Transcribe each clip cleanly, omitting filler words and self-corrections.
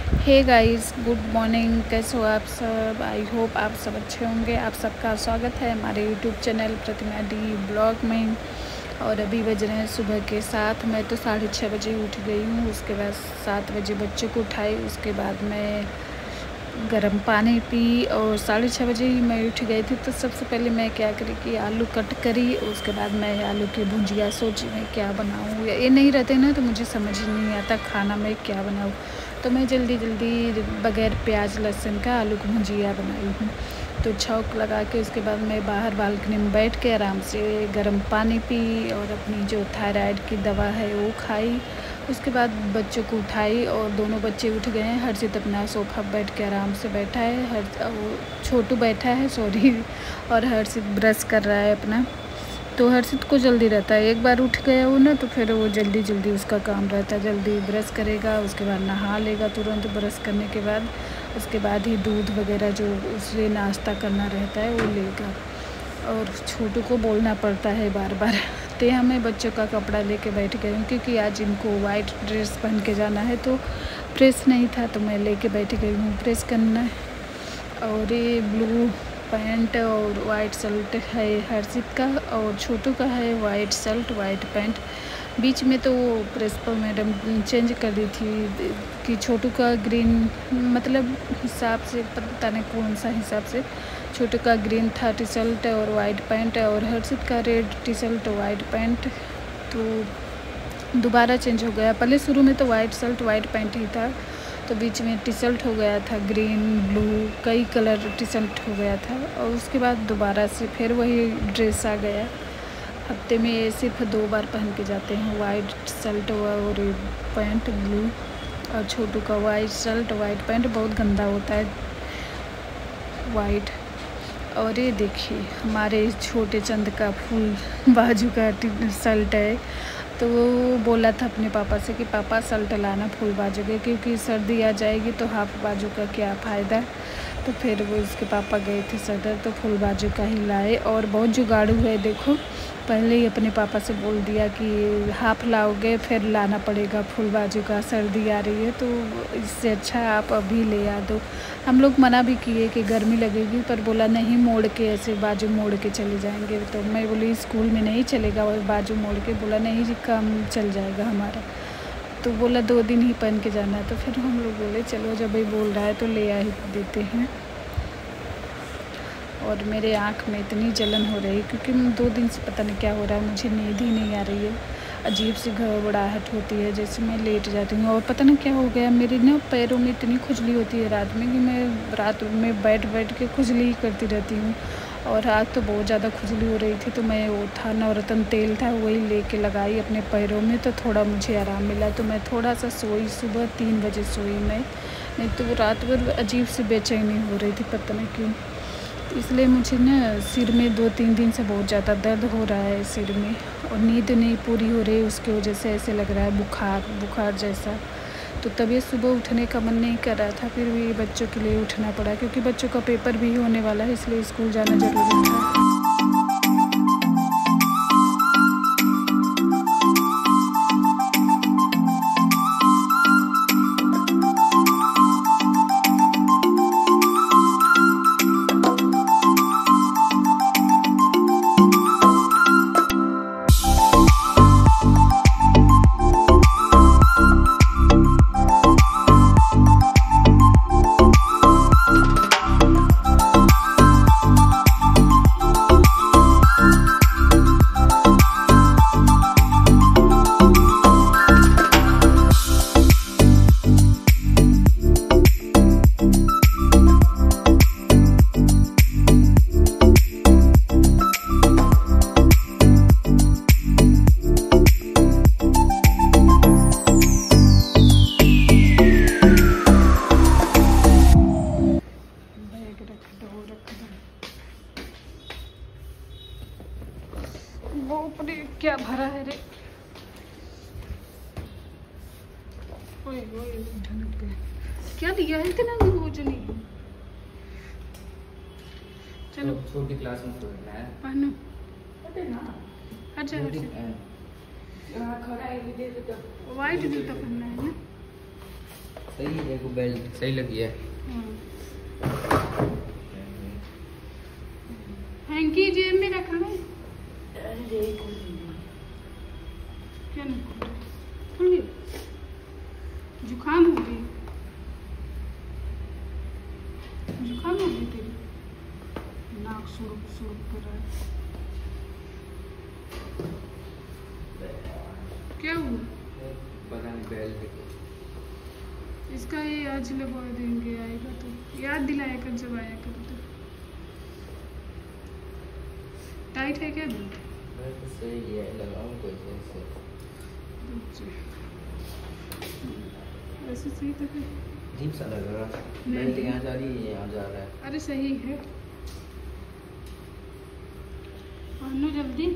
Hey guys, good morning. कैसे हो आप सब? आई होप आप सब अच्छे होंगे। आप सबका स्वागत है हमारे YouTube channel Pratima D vlog में। और अभी बज रहे हैं सुबह के 7। मैं तो 6:30 बजे उठ गई हूँ। उसके बाद 7 बजे बच्चों को उठाई। उसके बाद मैं गर्म पानी पी और 6:30 बजे ही मैं उठ गई थी। तो सबसे पहले मैं क्या करी कि आलू कट करी। उसके बाद मैं आलू की भुजिया सोची मैं क्या बनाऊँ। ये नहीं रहते ना तो मुझे समझ ही नहीं आता खाना में क्या बनाऊँ। तो मैं जल्दी बगैर प्याज लहसुन का आलू की भुजिया बनाई हूँ। तो छौंक लगा के उसके बाद मैं बाहर बालकनी में बैठ के आराम से गर्म पानी पी और अपनी जो थायराइड की दवा है वो खाई। उसके बाद बच्चों को उठाई और दोनों बच्चे उठ गए हैं। हर्षित अपना सोफा बैठ के आराम से बैठा है। छोटू बैठा है सॉरी। और हर्षित ब्रश कर रहा है अपना। तो हर्षित को जल्दी रहता है, एक बार उठ गया वो ना तो फिर वो जल्दी उसका काम रहता है। जल्दी ब्रश करेगा, उसके बाद नहा लेगा तुरंत ब्रश करने के बाद। उसके बाद ही दूध वगैरह जो उसे नाश्ता करना रहता है वो लेगा। और छोटू को बोलना पड़ता है बार बार। तो हमें बच्चों का कपड़ा लेके बैठ गई हूँ क्योंकि आज इनको वाइट ड्रेस पहन के जाना है। तो प्रेस नहीं था तो मैं लेके बैठ गई हूँ प्रेस करना। और ये ब्लू पैंट और वाइट शर्ट है हर्षित का और छोटू का है वाइट शर्ट वाइट पैंट। बीच में तो वो प्रिंसिपल मैडम चेंज कर दी थी कि छोटू का ग्रीन मतलब हिसाब से पता नहीं कौन सा हिसाब से छोटू का ग्रीन था टी शर्ट और वाइट पैंट और हर्षित का red T shirt white pant. तो दोबारा चेंज हो गया। पहले शुरू में तो वाइट शर्ट वाइट पैंट ही था तो बीच में टी शर्ट हो गया था ग्रीन ब्लू कई कलर टी शर्ट हो गया था। और उसके बाद दोबारा से फिर वही ड्रेस आ गया। हफ्ते में सिर्फ 2 बार पहन के जाते हैं वाइट शर्ट और पैंट ब्लू। और छोटू का वाइट शर्ट वाइट पैंट बहुत गंदा होता है वाइट। और ये देखिए हमारे छोटे चंद का फूल बाजू का शर्ट है। तो वो बोला था अपने पापा से कि पापा शर्ट लाना फुल बाजू के क्योंकि सर्दी आ जाएगी तो हाफ बाजू का क्या फ़ायदा। तो फिर वो उसके पापा गए थे सदर तो फुल बाजू का ही लाए। और बहुत जुगाड़ू है देखो, पहले ही अपने पापा से बोल दिया कि हाफ लाओगे फिर लाना पड़ेगा फुल बाजू का, सर्दी आ रही है तो इससे अच्छा आप अभी ले आ दो। हम लोग मना भी किए कि गर्मी लगेगी पर बोला नहीं मोड़ के ऐसे बाजू मोड़ के चले जाएंगे। तो मैं बोली स्कूल में नहीं चलेगा और बाजू मोड़ के, बोला नहीं जी काम चल जाएगा हमारा। तो बोला 2 दिन ही पहन के जाना है। तो फिर हम लोग बोले चलो जब भाई बोल रहा है तो ले आ ही देते हैं। और मेरे आँख में इतनी जलन हो रही क्योंकि 2 दिन से पता नहीं क्या हो रहा है, मुझे नींद ही नहीं आ रही है। अजीब सी घबराहट होती है जैसे मैं लेट जाती हूँ। और पता नहीं क्या हो गया मेरे ना पैरों में इतनी खुजली होती है रात में कि मैं रात में बैठ के खुजली ही करती रहती हूँ। और आज तो बहुत ज़्यादा खुजली हो रही थी तो मैं वो था नवरत्न तेल था वही लेके लगाई अपने पैरों में तो थोड़ा मुझे आराम मिला। तो मैं थोड़ा सा सोई, सुबह 3 बजे सोई मैं, नहीं तो रात भर अजीब सी बेचैनी हो रही थी पता नहीं क्यों। इसलिए मुझे ना सिर में 2-3 दिन से बहुत ज़्यादा दर्द हो रहा है सिर में। और नींद नहीं पूरी हो रही उसकी वजह से ऐसे लग रहा है बुखार जैसा। तो तबीयत सुबह उठने का मन नहीं कर रहा था फिर भी बच्चों के लिए उठना पड़ा क्योंकि बच्चों का पेपर भी होने वाला है इसलिए स्कूल जाना ज़रूरी था। वो ऊपर क्या भरा है रे, ओए ओए ढंग पे क्या दिया है इतना वो जो नहीं। चलो छोटी क्लास में पढ़ना है पहनो अरे ना अच्छा यहां खड़ा है दे दो वाइट जूता पहनना है ना। सही है, को बेल्ट सही लगी है। हैंकी जेब में रखा है क्या? नहीं खुल गई, जुकाम हो गई, जुकाम हो गई तेरी, नाक सुरुक सुरुक कर रहा है, क्या हुआ? पता नहीं बेल्ट इसका ये आज लगवा देंगे, आएगा तो याद दिलाया कर जब आया कर। तो टाइट है क्या बेल्ट? तो सही है, लगाओ कोई से। वैसे सही तो है, अजीब सा लग रहा है, बेल्ट यहाँ जा रही है, यहाँ जा रहा है। अरे सही है, पहनो जल्दी।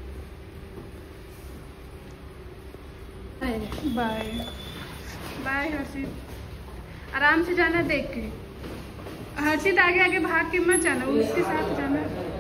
बाय बाय हर्षित, आराम से जाना, देख के। हर्षित आगे आगे भाग के मत जाना, उसके साथ जाना।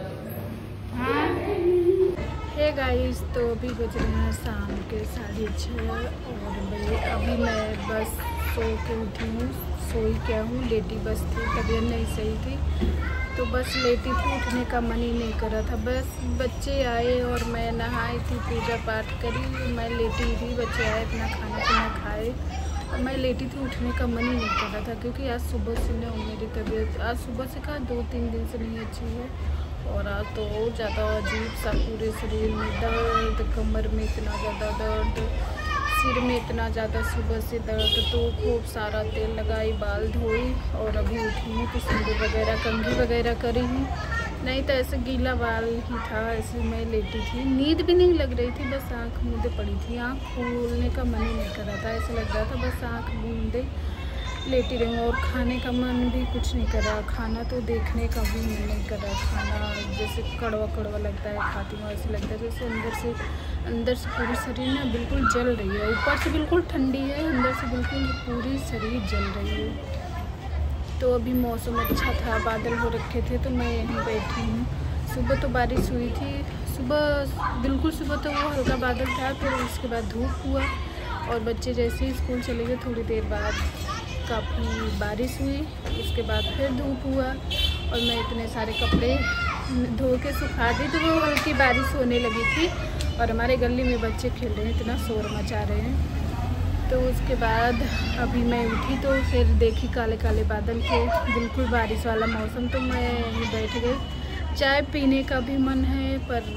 हाँ हे गाइस, तो अभी बज रहे हैं शाम के 6:30 और अभी मैं बस सो के उठी हूँ। सोई क्या हूँ, लेटी बस थी, तबीयत नहीं सही थी तो बस लेटी थी, उठने का मन ही नहीं कर रहा था। बस बच्चे आए और मैं नहाई थी, पूजा पाठ करी, मैं लेटी थी, बच्चे आए, अपना खाना पीना खाए और मैं लेटी थी, उठने का मन ही नहीं कर रहा था क्योंकि आज सुबह से ना मेरी तबीयत आज सुबह से कहा 2-3 दिन से नहीं अच्छी है और आज तो और ज़्यादा अजीब सा, पूरे शरीर में दर्द, कमर में इतना ज़्यादा दर्द, सिर में इतना ज़्यादा सुबह से दर्द। तो खूब सारा तेल लगाई, बाल धोई और अभी उठी हूँ तो सिंदूर वगैरह, कंघी वगैरह करी हूँ, नहीं तो ऐसे गीला बाल ही था, ऐसे मैं लेटी थी, नींद भी नहीं लग रही थी, बस आँख मूंदे पड़ी थी, आँख खोलने का मन ही नहीं कर रहा था, ऐसा लग रहा था बस आँख मूंदे लेटी रहूँ और खाने का मन भी कुछ नहीं कर रहा, खाना तो देखने का भी मन नहीं कर रहा, खाना जैसे कड़वा कड़वा लगता है, खाती हूँ ऐसे लगता है जैसे अंदर से पूरी शरीर ना बिल्कुल जल रही है, ऊपर से बिल्कुल ठंडी है, अंदर से बिल्कुल पूरी शरीर जल रही है। तो अभी मौसम अच्छा था, बादल हो रखे थे तो मैं यहीं बैठी हूँ। सुबह तो बारिश हुई थी, बिल्कुल सुबह तो वो हल्का बादल था, फिर उसके बाद धूप हुआ और बच्चे जैसे ही स्कूल चले गए थोड़ी देर बाद काफ़ी बारिश हुई, उसके बाद फिर धूप हुआ और मैं इतने सारे कपड़े धो के सुखा दी तो वो हल्की बारिश होने लगी थी और हमारे गली में बच्चे खेल रहे हैं, इतना शोर मचा रहे हैं। तो उसके बाद अभी मैं उठी तो फिर देखी काले काले बादल थे, बिल्कुल बारिश वाला मौसम, तो मैं यहीं बैठ गई। चाय पीने का भी मन है पर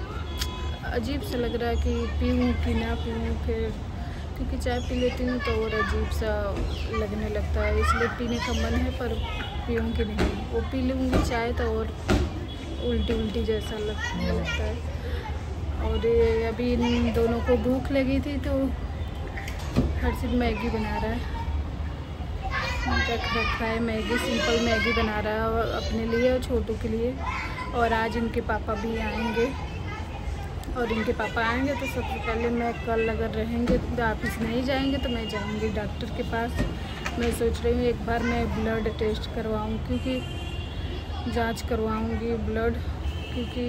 अजीब सा लग रहा है कि पीऊँ कि ना पीऊँ, फिर क्योंकि चाय पी लेती हूँ तो और अजीब सा लगने लगता है, इसलिए पीने का मन है पर पीऊँगी नहीं। वो पी लूँगी चाय तो और उल्टी जैसा लगने लगता है। और अभी इन दोनों को भूख लगी थी तो हर्षित मैगी बना रहा है, रखा है मैगी, सिंपल मैगी बना रहा है अपने लिए और छोटू के लिए। और आज इनके पापा भी आएंगे और इनके पापा आएंगे तो सबसे पहले मैं कल अगर रहेंगे तो ऑफिस नहीं जाएंगे तो मैं जाऊंगी डॉक्टर के पास। मैं सोच रही हूँ एक बार मैं ब्लड टेस्ट करवाऊँ, क्योंकि जांच करवाऊँगी ब्लड, क्योंकि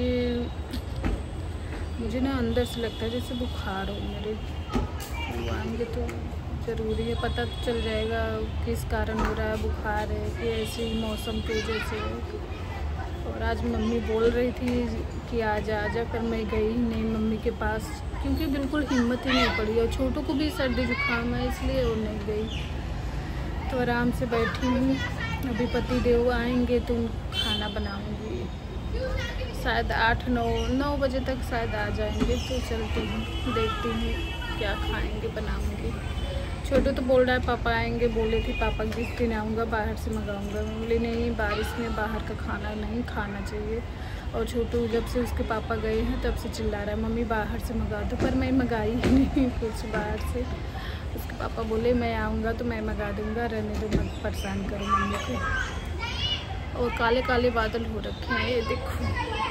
मुझे ना अंदर से लगता है जैसे बुखार हो मेरे, आएंगे तो ज़रूरी है, पता चल जाएगा किस कारण हो रहा है, बुखार है कि ऐसे ही मौसम की वजह से है। और आज मम्मी बोल रही थी कि आज आ जा, पर मैं गई नहीं मम्मी के पास क्योंकि बिल्कुल हिम्मत ही नहीं पड़ी और छोटू को भी सर्दी जुकाम है इसलिए वो नहीं गई। तो आराम से बैठी हूँ, अभी पति देव आएंगे तो खाना बनाऊँगी, शायद 8-9 बजे तक शायद आ जाएंगे तो चलती हूँ, देखती हूँ क्या खाएंगे बनाऊँगी। छोटू तो बोल रहा है पापा आएंगे, बोले थे पापा जिस दिन आऊँगा बाहर से मंगाऊँगा, बोले नहीं बारिश में बाहर का खाना नहीं खाना चाहिए। और छोटू जब से उसके पापा गए हैं तब से चिल्ला रहा है मम्मी बाहर से मंगा दो, पर मैं मंगाई ही नहीं कुछ बाहर से। उसके पापा बोले मैं आऊँगा तो मैं मंगा दूँगा, रहने दो मत परेशान करो मम्मी को। और काले काले बादल हो रखे हैं, ये देखो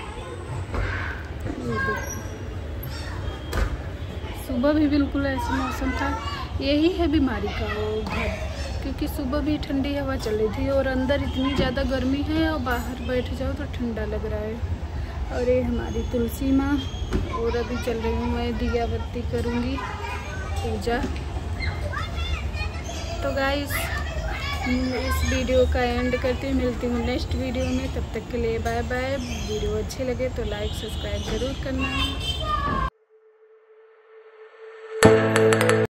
सुबह भी बिल्कुल ऐसा मौसम था, यही है बीमारी का वो घर, क्योंकि सुबह भी ठंडी हवा चल रही थी और अंदर इतनी ज़्यादा गर्मी है और बाहर बैठ जाओ तो ठंडा लग रहा है। और ये हमारी तुलसी माँ, और अभी चल रही हूँ मैं दिया बत्ती करूँगी पूजा। तो गाइस इस वीडियो का एंड करती हूँ, मिलती हूँ नेक्स्ट वीडियो में। तब तक के लिए बाय बाय। वीडियो अच्छी लगे तो लाइक सब्सक्राइब ज़रूर करना।